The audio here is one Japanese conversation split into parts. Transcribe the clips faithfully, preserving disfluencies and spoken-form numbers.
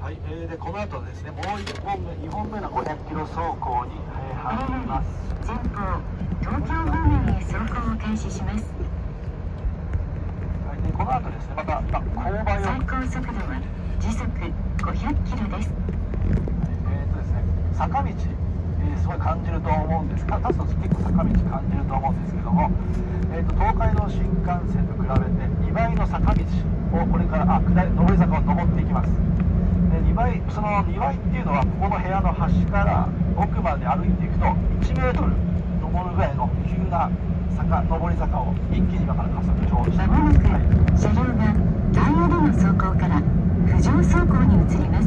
はい、えー、でこの後ですね、もういっぽんめ、にほんめのごひゃくキロ走行に、えー、入ります。 前方、東京方面へ走行を開始します。 はい、でこの後ですね、また、まあ、勾配を最高速度は時速ごひゃくキロです。 えーとですね、坂道、えー、すごい感じると思うんですが、立つと結構坂道感じると思うんですけども、えーと東海道新幹線と比べてにばいの坂道をこれからあ下り上り坂を登っていきます。でにばい、そのにばいっていうのはここの部屋の端から奥まで歩いていくといちメートル登るぐらいの急な坂上り坂を一気に今から加速上していまもます。 なく車両がタイヤでの走行から浮上走行に移ります。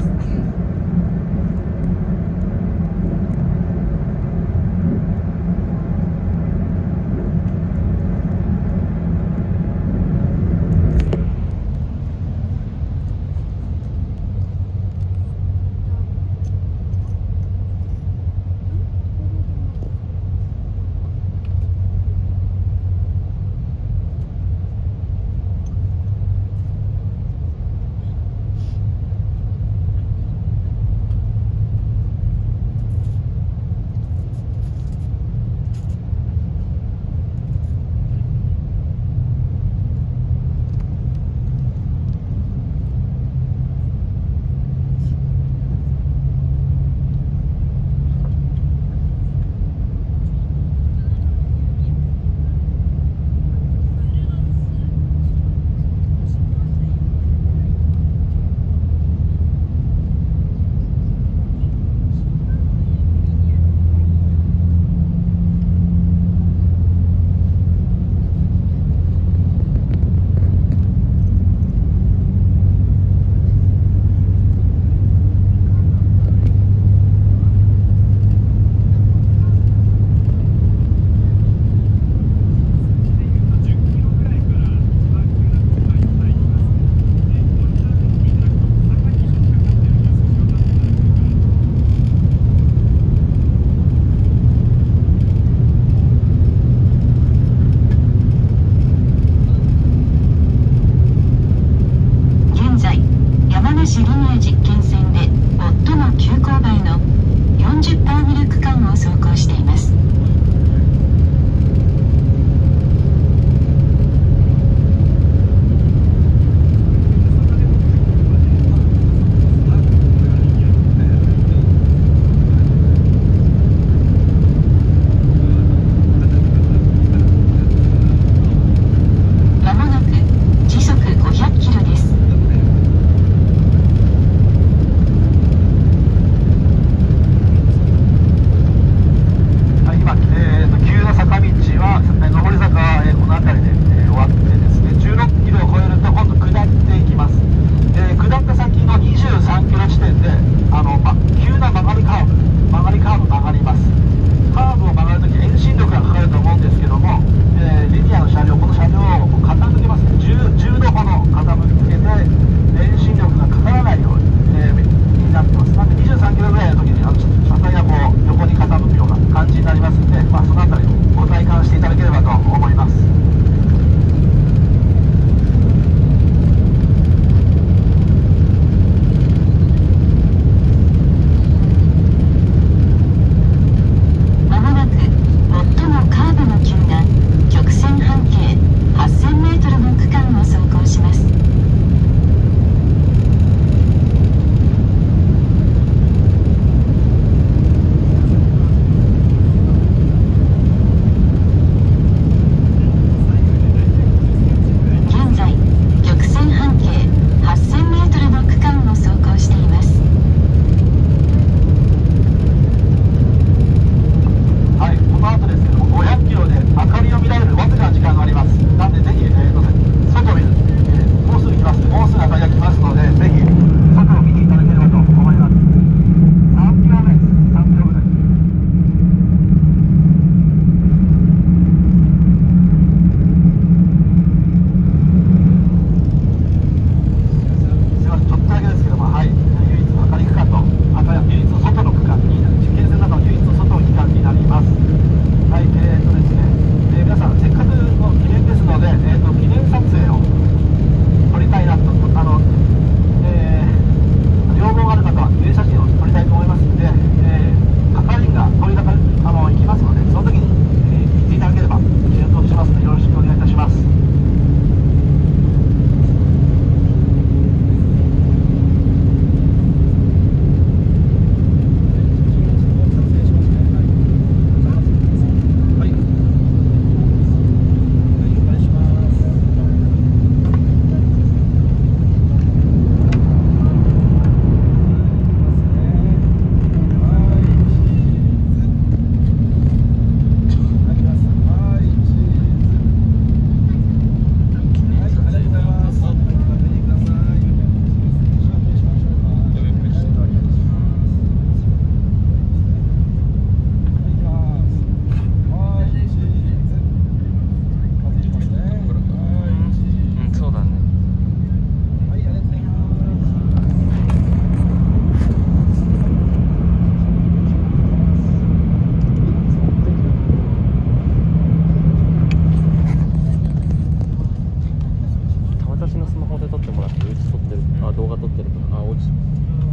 らってうち撮ってる、あ、動画撮ってるから、あ、落ちた。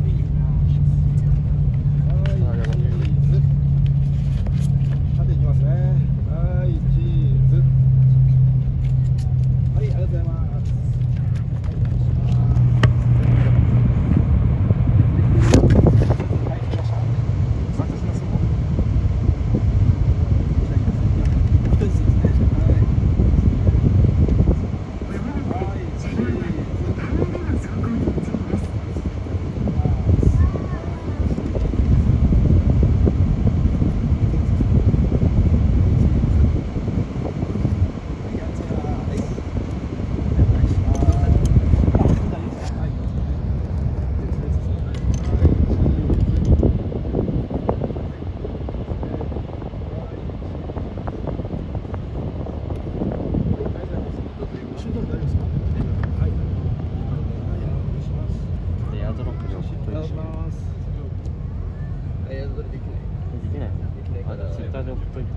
はい、チーズ。縦いきますね。はい、チーズ。はい、ありがとうございます。 エアドロップで送っといて。 エアドロップできない。 できない。あ、じゃあツイッターで送っといて。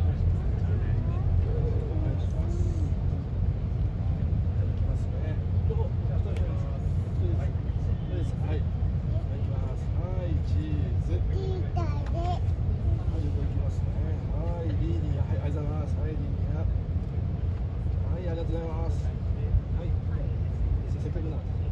はい、ありがとうございます。はい、せっかくなんで。